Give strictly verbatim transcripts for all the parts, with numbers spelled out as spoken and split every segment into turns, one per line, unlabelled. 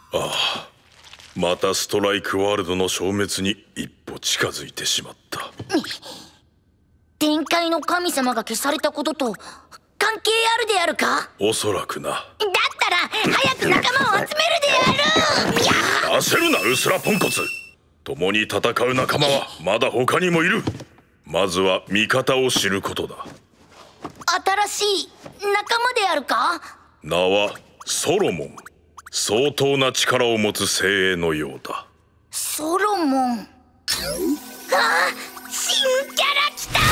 ああ、またストライクワールドの消滅に一歩近づいてしまった。
天界の神様が消されたことと関係あるであるか？
おそらくな。だっ
たら早く仲間を集めるである。
焦るなウスラポンコツ。共に戦う仲間はまだ他にもいる。まずは味方を知ることだ。
新しい仲間であるか？
名はソロモン。相当な力を持つ精鋭のようだ。
ソロモン。ああ、新キャラ来たー！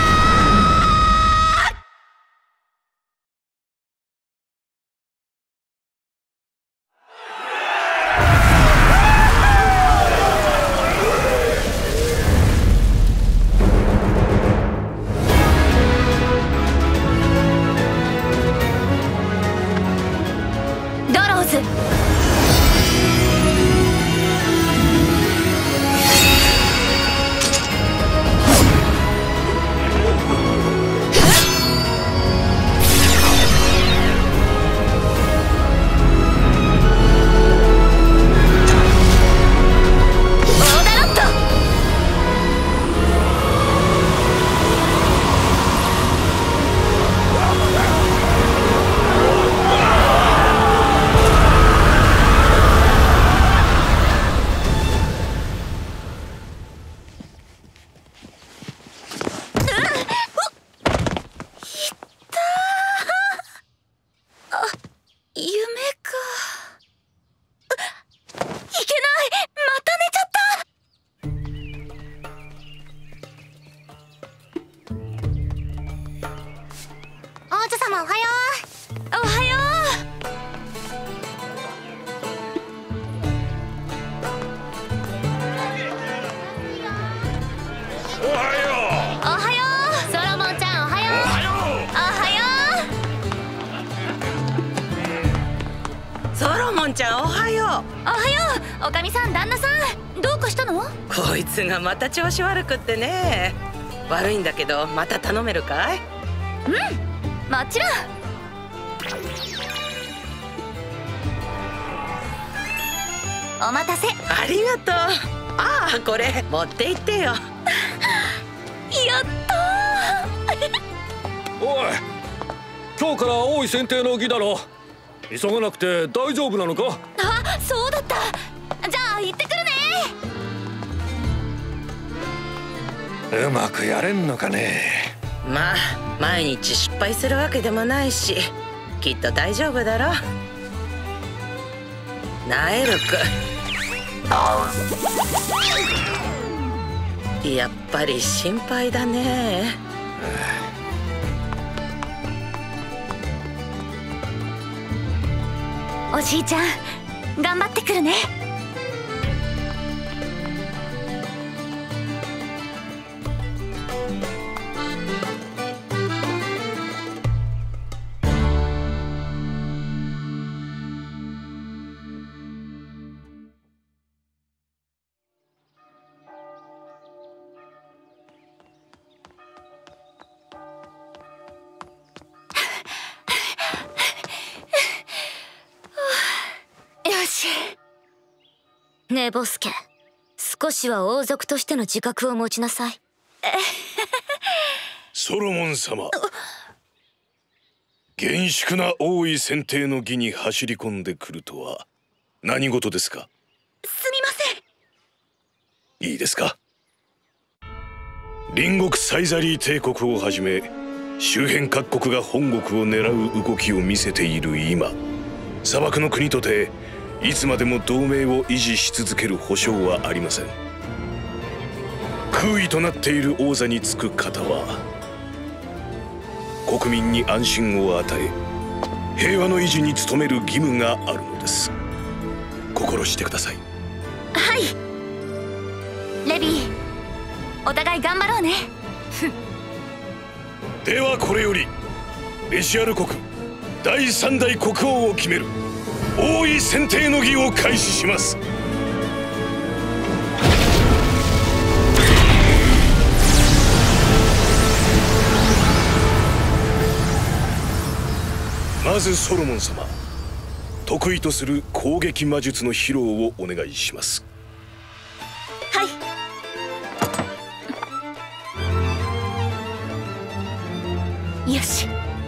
こいつがまた調子悪くってね。悪いんだけどまた頼めるかい？
うん、もちろん。お待たせ。
ありがとう。ああ、これ持って行ってよ。や
った
ー。おい、今日から王位選定の儀だろ。急がなくて大丈夫なのか？
あ、そうだった。じゃあ行ってくるね。
うまくやれんのかね。
まあ毎日失敗するわけでもないし、きっと大丈夫だろ。ナエルク、やっぱり心配だね。
おじいちゃん、頑張ってくるね。
ねえボスケ、少しは王族としての自覚を持ちなさい。
ソロモン様、厳粛な王位選定の儀に走り込んでくるとは何事ですか？
すみませ
ん。いいですか。隣国サイザリー帝国をはじめ周辺各国が本国を狙う動きを見せている今、砂漠の国とていつまでも同盟を維持し続ける保証はありません。空位となっている王座につく方は国民に安心を与え平和の維持に努める義務があるのです。心してください。
はい、レビー、お互い頑張ろうね。
ではこれよりレシアル国第三代国王を決める王位選定の儀を開始します。まずソロモン様、 得意とする攻撃魔術の披露をお願いします。
はい。よし。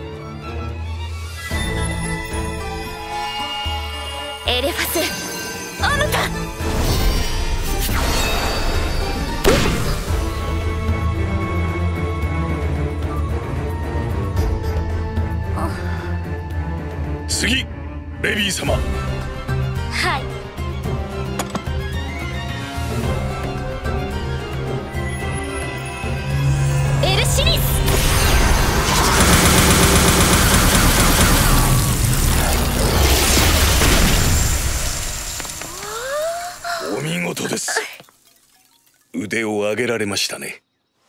エレファスオムタ。
次、ベビー様。
はい。エルシリス。
お見事です。腕を上げられましたね。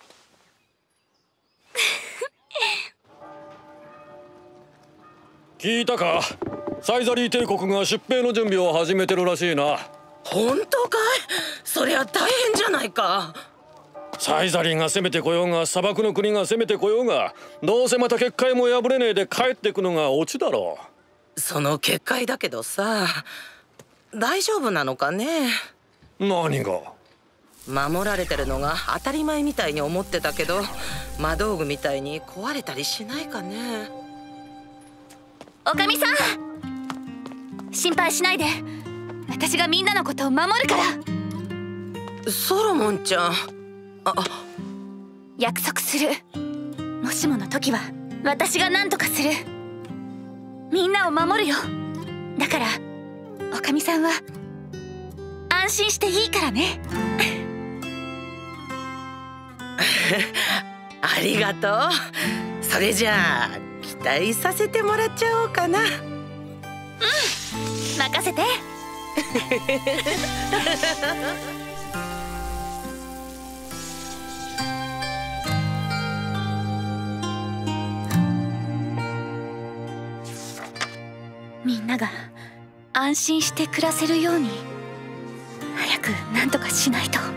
聞いたか？サイザリー帝国が出兵の準備を始めてるらしいな。
本当かい？そりゃ大変じゃないか。
サイザリーが攻めてこようが砂漠の国が攻めてこようが、どうせまた結界も破れねえで帰ってくのがオチだろ
う。その結界だけどさ、大丈夫なのかね。
何が？
守られてるのが当たり前みたいに思ってたけど、魔道具みたいに壊れたりしないかね。
おかみさん、心配しないで。私がみんなのことを守るから。
ソロモンちゃん、あ、
約束する。もしもの時は私が何とかする。みんなを守るよ。だからおかみさんは安心していいからね。
ありがとう。それじゃあ期待させてもらっちゃおうかな。うん、
任せて。みんなが安心して暮らせるように早く何とかしないと。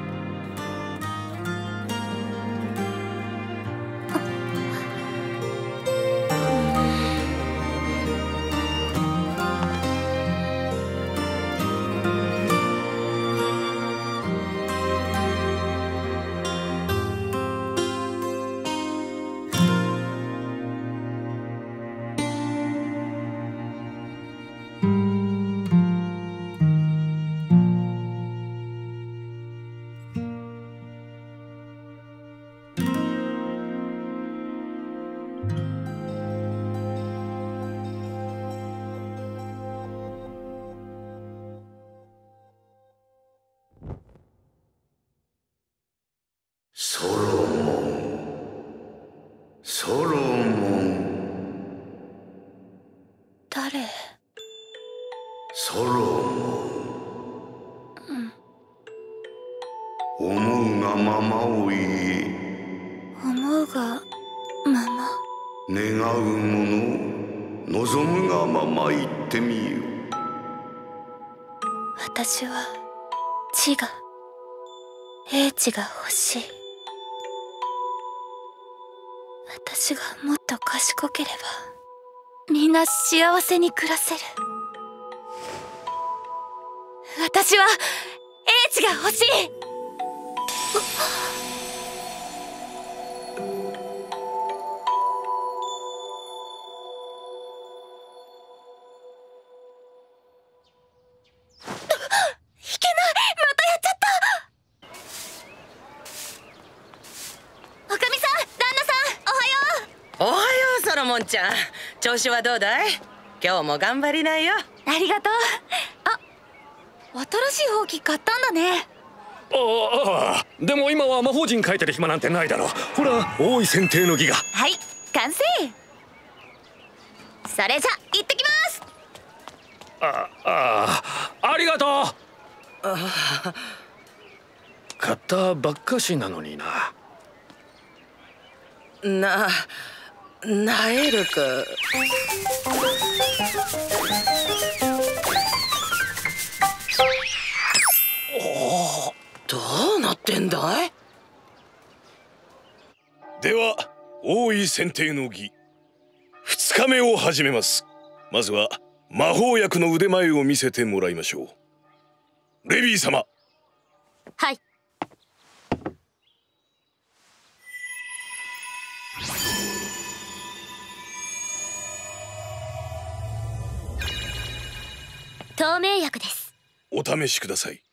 ソロモン、ソロモン。
誰？
ソロモン。うん。思うがままを言え。
思うがまま。
願うもの、望むがまま言ってみよ。
私は地が、英知が欲しい。私がもっと賢ければみんな幸せに暮らせる。私は英知が欲しい。
ソロモンちゃん、調子はどうだい？今日も頑張りないよ。
ありがとう。あ、新しいほうき買ったんだね。
ああ、でも今は魔法陣書いてる暇なんてないだろ。ほら、王位選定の儀が。
はい、完成。それじゃ行ってきます。
ああ、ありがとう。買ったばっかしなのにな。
な、ナエル君。おお、どうなってんだい？
では王位選定の儀ふつかめを始めます。まずは魔法薬の腕前を見せてもらいましょう。レビー様。
はい。透明薬です。
お試しください。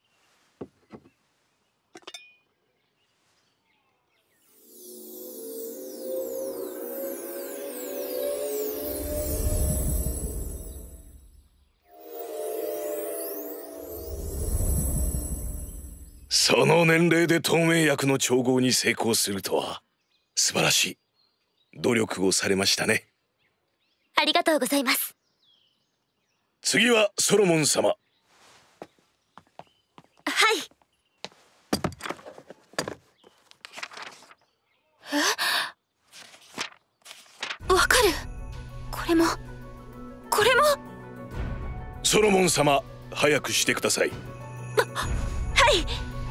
その年齢で透明薬の調合に成功するとは素晴らしい。努力をされましたね。
ありがとうございます。
次はソロモン様。
はい。え、わかる。これもこれも。
ソロモン様、早くしてください。
は、はい。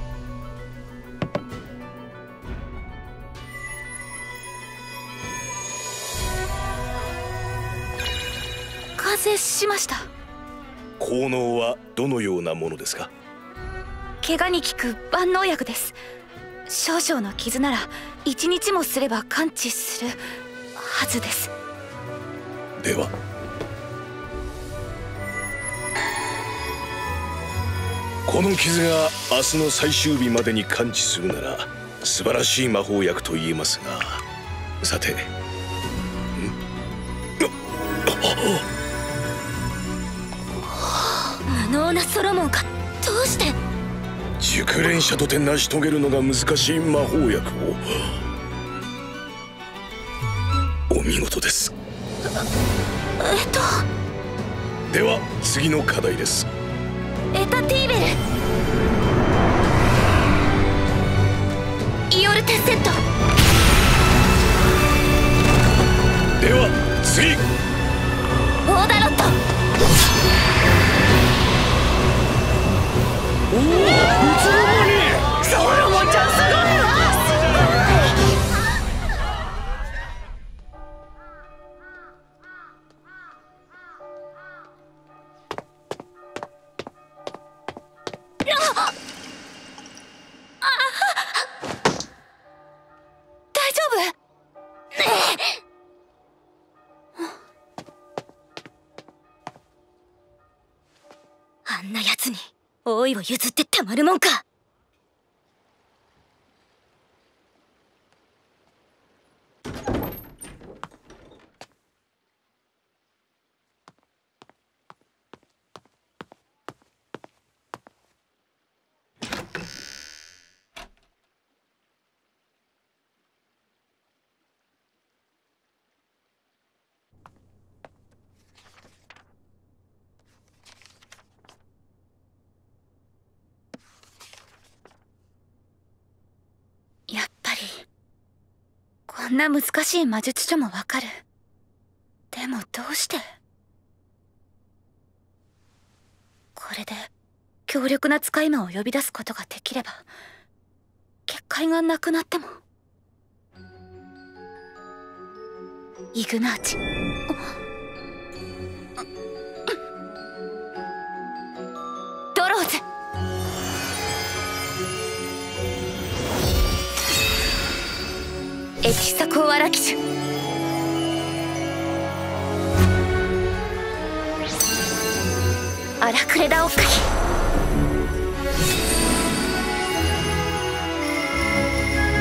完成しました。
効能はどのようなものですか？
怪我に効く万能薬です。少々の傷なら一日もすれば完治するはずです。
ではこの傷が明日の最終日までに完治するなら素晴らしい魔法薬と言えますが、さて、ん
無能なソロモンか。どうして？
熟練者とて成し遂げるのが難しい魔法薬を。お見事です。
えっと
では次の課題です。
エタティーベル、イオルテッセット。
では次、
オーダロット。
おお、いつの間に。
ソロモンちゃんすごいわ。
大丈夫？
あんな奴に王位を譲ってたまるもんか。
やっぱりこんな難しい魔術書もわかる。でもどうして？これで強力な使い魔を呼び出すことができれば結界がなくなっても。イグナーチ、ドローズ、エピサコ・ワラキシュ、アラクレダ・オッカヒ、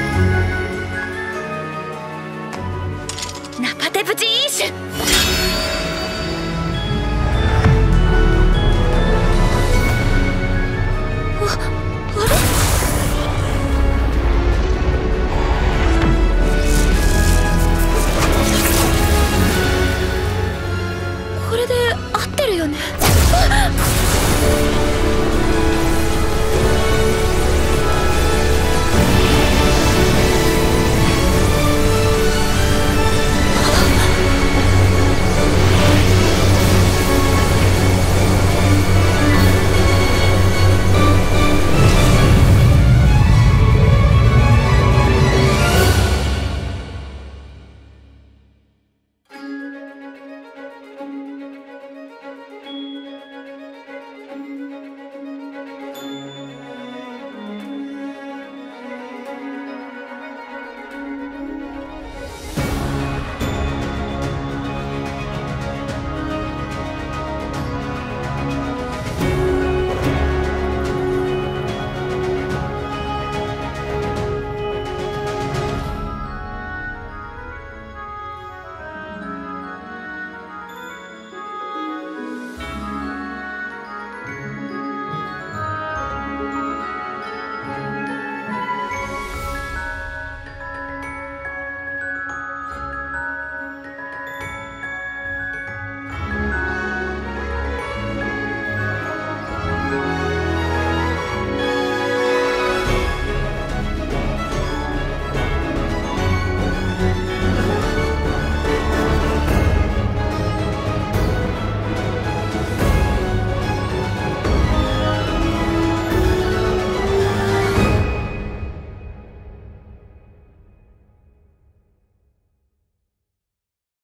ナパテプチ・イーシュ。